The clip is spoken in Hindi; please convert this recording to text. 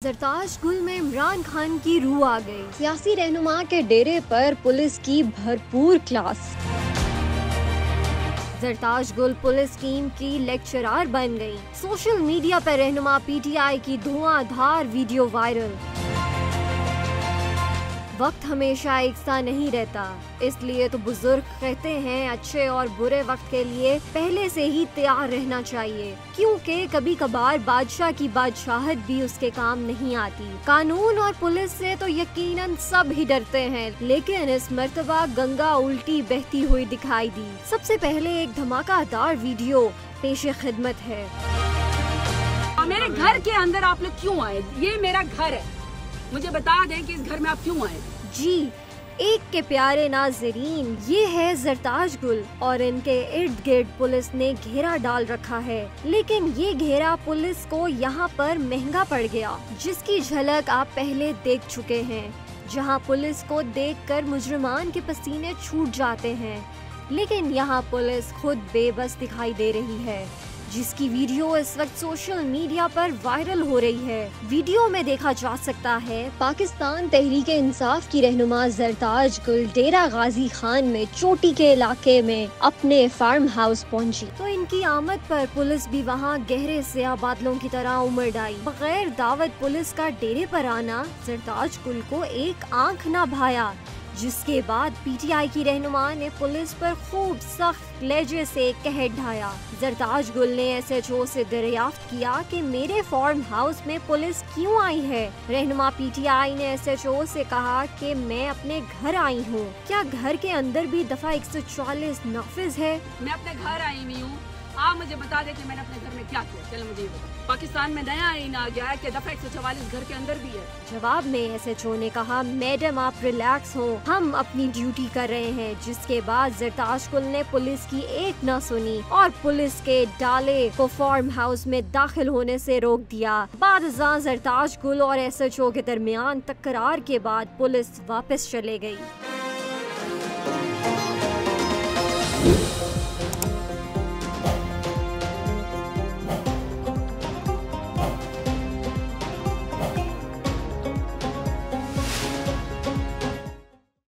जरताज गुल में इमरान खान की रूह आ गई। सियासी रहनुमा के डेरे पर पुलिस की भरपूर क्लास। जरताज गुल पुलिस टीम की लेक्चरार बन गई। सोशल मीडिया पर रहनुमा पीटीआई की धुआंधार वीडियो वायरल। वक्त हमेशा एक सा नहीं रहता, इसलिए तो बुजुर्ग कहते हैं अच्छे और बुरे वक्त के लिए पहले से ही तैयार रहना चाहिए, क्योंकि कभी कभार बादशाह की बादशाहत भी उसके काम नहीं आती। कानून और पुलिस से तो यकीनन सब ही डरते हैं, लेकिन इस मर्तबा गंगा उल्टी बहती हुई दिखाई दी। सबसे पहले एक धमाकेदार वीडियो पेशे खिदमत है। मेरे घर के अंदर आप लोग क्यों आए? ये मेरा घर है, मुझे बता दें कि इस घर में आप क्यों आए? जी, एक के प्यारे नाजरीन, ये है जरताज गुल और इनके इर्द गिर्द पुलिस ने घेरा डाल रखा है, लेकिन ये घेरा पुलिस को यहाँ पर महंगा पड़ गया, जिसकी झलक आप पहले देख चुके हैं, जहाँ पुलिस को देखकर मुजरिमान के पसीने छूट जाते हैं। लेकिन यहाँ पुलिस खुद बेबस दिखाई दे रही है, जिसकी वीडियो इस वक्त सोशल मीडिया पर वायरल हो रही है। वीडियो में देखा जा सकता है पाकिस्तान तहरीक इंसाफ की रहनुमा जरताज गुल डेरा गाजी खान में चोटी के इलाके में अपने फार्म हाउस पहुंची, तो इनकी आमद पर पुलिस भी वहां गहरे स्याह बादलों की तरह उमड़ आई। बगैर दावत पुलिस का डेरे पर आना जरताज गुल को एक आंख न भाया, जिसके बाद पीटीआई की रहनुमा ने पुलिस पर खूब सख्त लहजे से कहर ढाया। जरताज गुल ने एसएचओ से दरियाफ्त किया कि मेरे फार्म हाउस में पुलिस क्यों आई है। रहनुमा पीटीआई ने एसएचओ से कहा कि मैं अपने घर आई हूँ, क्या घर के अंदर भी दफा 144 नाफिज है? मैं अपने घर आई हुई हूँ, आप मुझे बता दें कि मैंने अपने घर में क्या किया। चलो मुझे ये बताओ, पाकिस्तान में नया आईन आ गया है कि दफा 144 घर के अंदर भी है। जवाब में एसएचओ ने कहा, मैडम आप रिलैक्स हो, हम अपनी ड्यूटी कर रहे हैं। जिसके बाद जरताज गुल ने पुलिस की एक न सुनी और पुलिस के डाले को फार्म हाउस में दाखिल होने से रोक दिया। बाद जरताज गुल और एसएचओ के दरमियान तकरार के बाद पुलिस वापस चले गई।